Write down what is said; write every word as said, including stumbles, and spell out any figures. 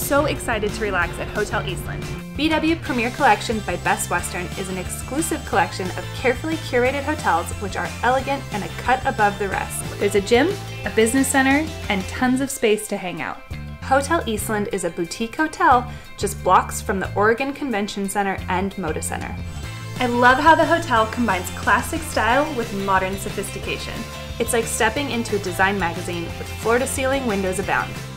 so excited to relax at Hotel Eastland. B W Premier Collection by Best Western is an exclusive collection of carefully curated hotels which are elegant and a cut above the rest. There's a gym, a business center, and tons of space to hang out. Hotel Eastland is a boutique hotel just blocks from the Oregon Convention Center and Moda Center. I love how the hotel combines classic style with modern sophistication. It's like stepping into a design magazine with floor-to-ceiling windows abound.